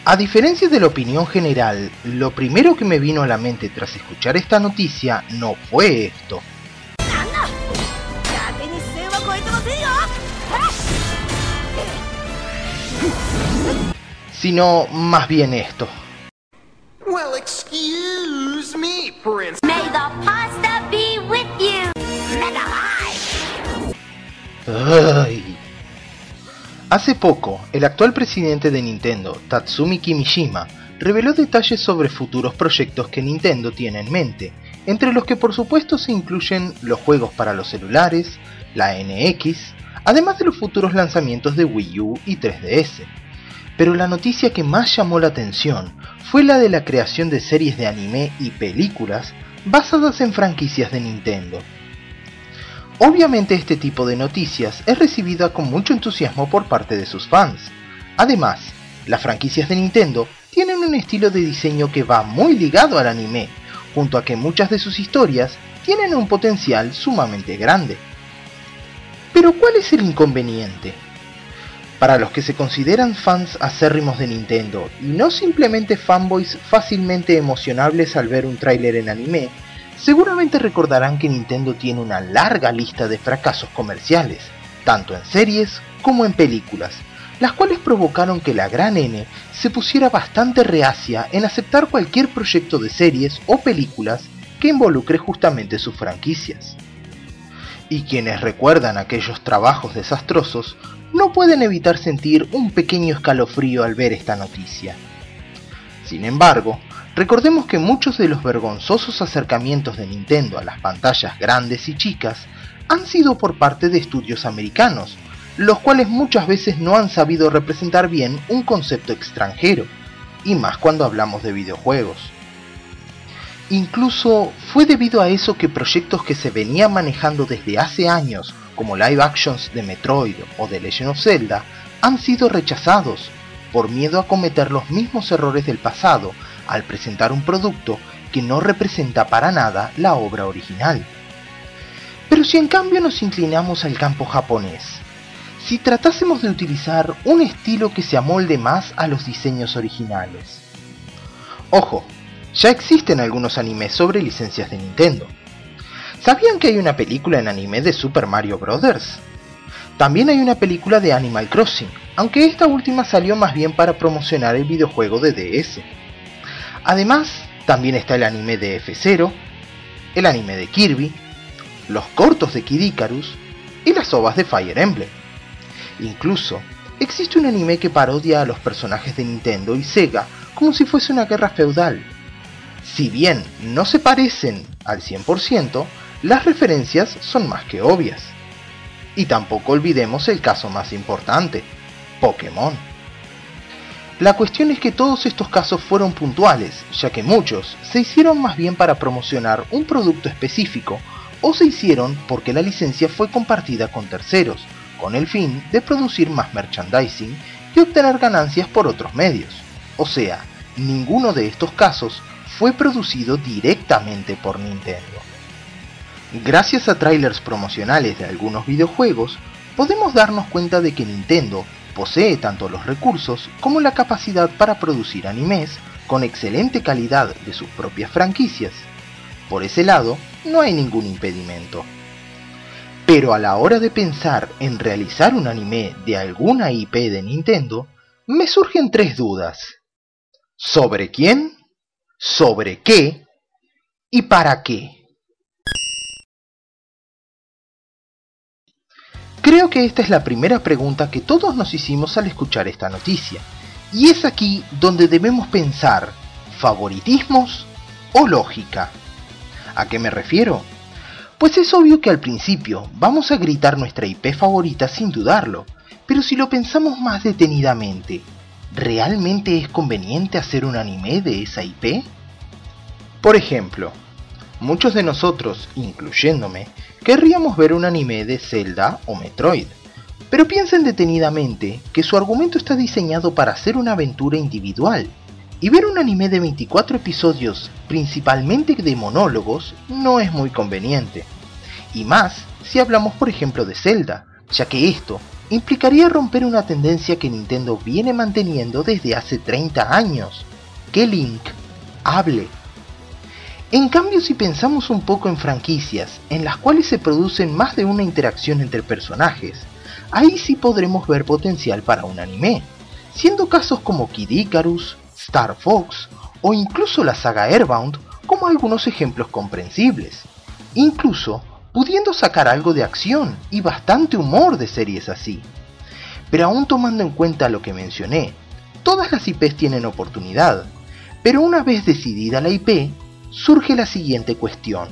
A diferencia de la opinión general, lo primero que me vino a la mente tras escuchar esta noticia no fue esto, sino más bien esto. Well, excuse me, Prince. May the pasta be with you. Ay. Hace poco, el actual presidente de Nintendo, Tatsumi Kimishima, reveló detalles sobre futuros proyectos que Nintendo tiene en mente, entre los que por supuesto se incluyen los juegos para los celulares, la NX, además de los futuros lanzamientos de Wii U y 3DS. Pero la noticia que más llamó la atención fue la de la creación de series de anime y películas basadas en franquicias de Nintendo. Obviamente este tipo de noticias es recibida con mucho entusiasmo por parte de sus fans. Además, las franquicias de Nintendo tienen un estilo de diseño que va muy ligado al anime, junto a que muchas de sus historias tienen un potencial sumamente grande. Pero ¿cuál es el inconveniente? Para los que se consideran fans acérrimos de Nintendo y no simplemente fanboys fácilmente emocionables al ver un tráiler en anime, seguramente recordarán que Nintendo tiene una larga lista de fracasos comerciales, tanto en series como en películas, las cuales provocaron que la gran N se pusiera bastante reacia en aceptar cualquier proyecto de series o películas que involucre justamente sus franquicias. Y quienes recuerdan aquellos trabajos desastrosos no pueden evitar sentir un pequeño escalofrío al ver esta noticia. Sin embargo, recordemos que muchos de los vergonzosos acercamientos de Nintendo a las pantallas grandes y chicas han sido por parte de estudios americanos, los cuales muchas veces no han sabido representar bien un concepto extranjero, y más cuando hablamos de videojuegos. Incluso fue debido a eso que proyectos que se venían manejando desde hace años, como live actions de Metroid o de Legend of Zelda, han sido rechazados, por miedo a cometer los mismos errores del pasado al presentar un producto que no representa para nada la obra original. Pero si en cambio nos inclinamos al campo japonés, si tratásemos de utilizar un estilo que se amolde más a los diseños originales. Ojo, ya existen algunos animes sobre licencias de Nintendo. ¿Sabían que hay una película en anime de Super Mario Bros.? También hay una película de Animal Crossing, aunque esta última salió más bien para promocionar el videojuego de DS. Además, también está el anime de F-Zero, el anime de Kirby, los cortos de Kid Icarus y las ovas de Fire Emblem. Incluso, existe un anime que parodia a los personajes de Nintendo y Sega como si fuese una guerra feudal. Si bien no se parecen al 100%, las referencias son más que obvias. Y tampoco olvidemos el caso más importante, Pokémon. La cuestión es que todos estos casos fueron puntuales, ya que muchos se hicieron más bien para promocionar un producto específico, o se hicieron porque la licencia fue compartida con terceros, con el fin de producir más merchandising y obtener ganancias por otros medios. O sea, ninguno de estos casos fue producido directamente por Nintendo. Gracias a trailers promocionales de algunos videojuegos, podemos darnos cuenta de que Nintendo posee tanto los recursos como la capacidad para producir animes con excelente calidad de sus propias franquicias. Por ese lado, no hay ningún impedimento. Pero a la hora de pensar en realizar un anime de alguna IP de Nintendo, me surgen tres dudas. ¿Sobre quién? ¿Sobre qué? ¿Y para qué? Creo que esta es la primera pregunta que todos nos hicimos al escuchar esta noticia, y es aquí donde debemos pensar, ¿favoritismos o lógica? ¿A qué me refiero? Pues es obvio que al principio vamos a gritar nuestra IP favorita sin dudarlo, pero si lo pensamos más detenidamente, ¿realmente es conveniente hacer un anime de esa IP? Por ejemplo, muchos de nosotros, incluyéndome, querríamos ver un anime de Zelda o Metroid, pero piensen detenidamente que su argumento está diseñado para ser una aventura individual, y ver un anime de 24 episodios, principalmente de monólogos, no es muy conveniente. Y más si hablamos por ejemplo de Zelda, ya que esto implicaría romper una tendencia que Nintendo viene manteniendo desde hace 30 años, que Link hable. En cambio, si pensamos un poco en franquicias en las cuales se producen más de una interacción entre personajes, ahí sí podremos ver potencial para un anime, siendo casos como Kid Icarus, Star Fox o incluso la saga Airbound como algunos ejemplos comprensibles, incluso pudiendo sacar algo de acción y bastante humor de series así. Pero aún tomando en cuenta lo que mencioné, todas las IPs tienen oportunidad, pero una vez decidida la IP, surge la siguiente cuestión.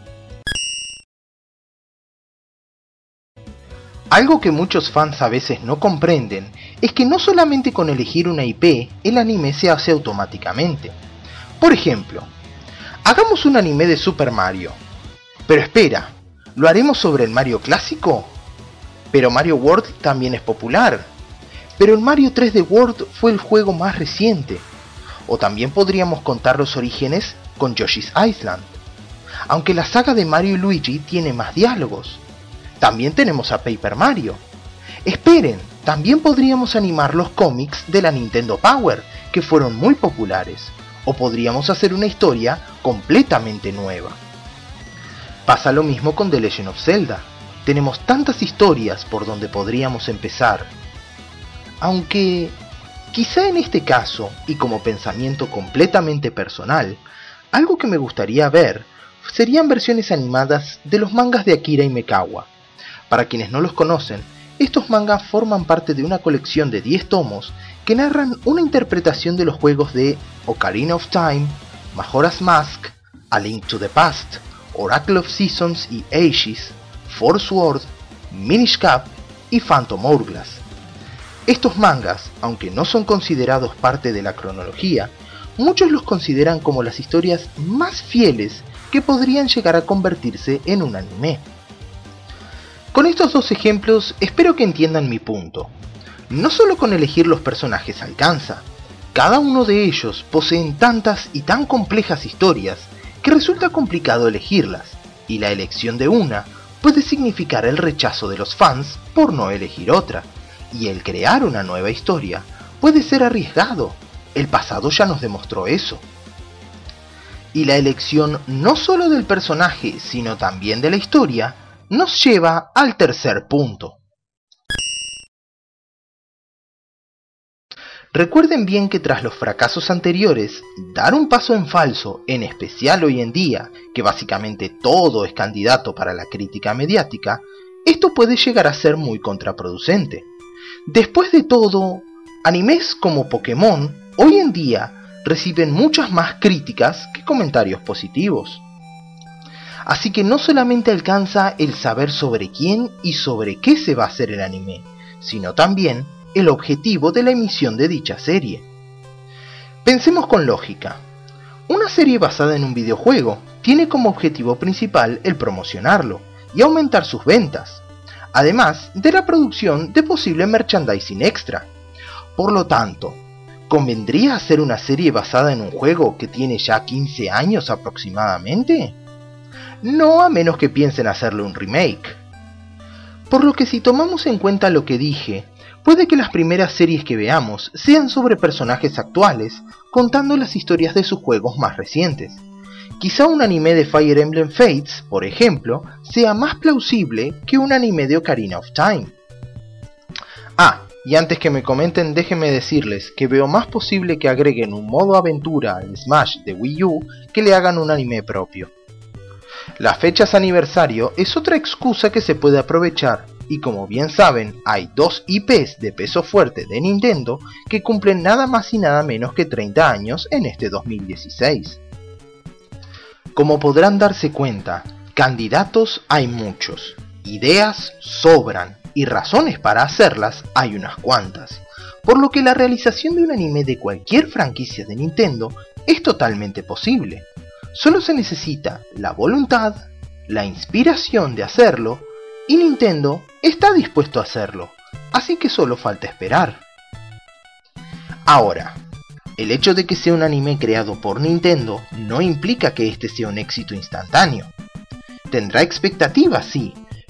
Algo que muchos fans a veces no comprenden es que no solamente con elegir una IP el anime se hace automáticamente. Por ejemplo, hagamos un anime de Super Mario. Pero espera, ¿lo haremos sobre el Mario clásico? Pero Mario World también es popular. Pero el Mario 3D World fue el juego más reciente. O también podríamos contar los orígenes con Yoshi's Island. Aunque la saga de Mario y Luigi tiene más diálogos. También tenemos a Paper Mario. Esperen, también podríamos animar los cómics de la Nintendo Power, que fueron muy populares. O podríamos hacer una historia completamente nueva. Pasa lo mismo con The Legend of Zelda. Tenemos tantas historias por donde podríamos empezar. Aunque, quizá en este caso, y como pensamiento completamente personal, algo que me gustaría ver serían versiones animadas de los mangas de Akira Imekawa. Para quienes no los conocen, estos mangas forman parte de una colección de 10 tomos que narran una interpretación de los juegos de Ocarina of Time, Majora's Mask, A Link to the Past, Oracle of Seasons y Aegis, Four Sword, Minish Cap y Phantom Hourglass. Estos mangas, aunque no son considerados parte de la cronología, muchos los consideran como las historias más fieles que podrían llegar a convertirse en un anime. Con estos dos ejemplos espero que entiendan mi punto. No solo con elegir los personajes alcanza, cada uno de ellos poseen tantas y tan complejas historias que resulta complicado elegirlas, y la elección de una puede significar el rechazo de los fans por no elegir otra, y el crear una nueva historia puede ser arriesgado, el pasado ya nos demostró eso. Y la elección no solo del personaje, sino también de la historia, nos lleva al tercer punto. Recuerden bien que tras los fracasos anteriores, dar un paso en falso, en especial hoy en día, que básicamente todo es candidato para la crítica mediática, esto puede llegar a ser muy contraproducente. Después de todo, animes como Pokémon hoy en día reciben muchas más críticas que comentarios positivos. Así que no solamente alcanza el saber sobre quién y sobre qué se va a hacer el anime, sino también el objetivo de la emisión de dicha serie. Pensemos con lógica. Una serie basada en un videojuego tiene como objetivo principal el promocionarlo y aumentar sus ventas, además de la producción de posible merchandising extra. Por lo tanto, ¿convendría hacer una serie basada en un juego que tiene ya 15 años aproximadamente? No, a menos que piensen hacerle un remake. Por lo que si tomamos en cuenta lo que dije, puede que las primeras series que veamos sean sobre personajes actuales, contando las historias de sus juegos más recientes. Quizá un anime de Fire Emblem Fates, por ejemplo, sea más plausible que un anime de Ocarina of Time. Y antes que me comenten, déjenme decirles que veo más posible que agreguen un modo aventura al Smash de Wii U que le hagan un anime propio. Las fechas aniversario es otra excusa que se puede aprovechar, y como bien saben, hay dos IPs de peso fuerte de Nintendo que cumplen nada más y nada menos que 30 años en este 2016. Como podrán darse cuenta, candidatos hay muchos, ideas sobran, y razones para hacerlas hay unas cuantas, por lo que la realización de un anime de cualquier franquicia de Nintendo es totalmente posible. Solo se necesita la voluntad, la inspiración de hacerlo, y Nintendo está dispuesto a hacerlo, así que solo falta esperar. Ahora, el hecho de que sea un anime creado por Nintendo no implica que este sea un éxito instantáneo. Tendrá expectativas, sí,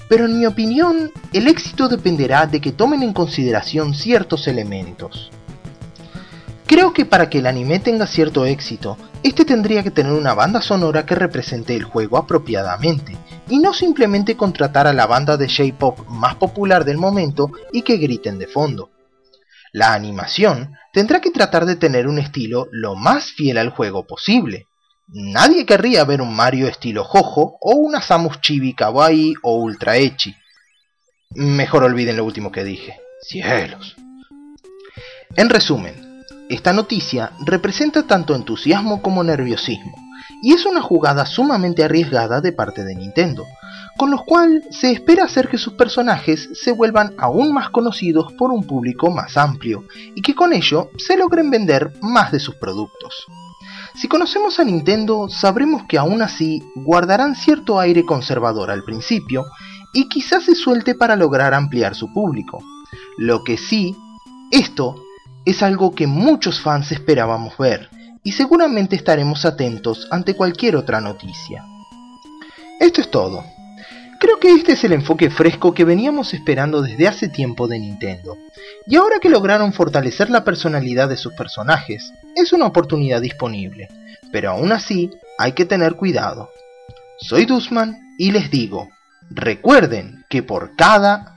pero en mi opinión, el éxito dependerá de que tomen en consideración ciertos elementos. Creo que para que el anime tenga cierto éxito, este tendría que tener una banda sonora que represente el juego apropiadamente, y no simplemente contratar a la banda de J-pop más popular del momento y que griten de fondo. La animación tendrá que tratar de tener un estilo lo más fiel al juego posible. Nadie querría ver un Mario estilo Jojo o una Samus Chibi Kawaii o Ultra Ecchi. Mejor olviden lo último que dije. ¡Cielos! En resumen, esta noticia representa tanto entusiasmo como nerviosismo, y es una jugada sumamente arriesgada de parte de Nintendo, con lo cual se espera hacer que sus personajes se vuelvan aún más conocidos por un público más amplio, y que con ello se logren vender más de sus productos. Si conocemos a Nintendo, sabremos que aún así guardarán cierto aire conservador al principio, y quizás se suelte para lograr ampliar su público. Lo que sí, esto es algo que muchos fans esperábamos ver, y seguramente estaremos atentos ante cualquier otra noticia. Esto es todo. Creo que este es el enfoque fresco que veníamos esperando desde hace tiempo de Nintendo, y ahora que lograron fortalecer la personalidad de sus personajes, es una oportunidad disponible, pero aún así hay que tener cuidado. Soy Dusman y les digo, recuerden que por cada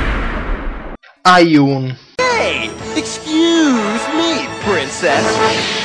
hay un... Hey, excuse me, princess.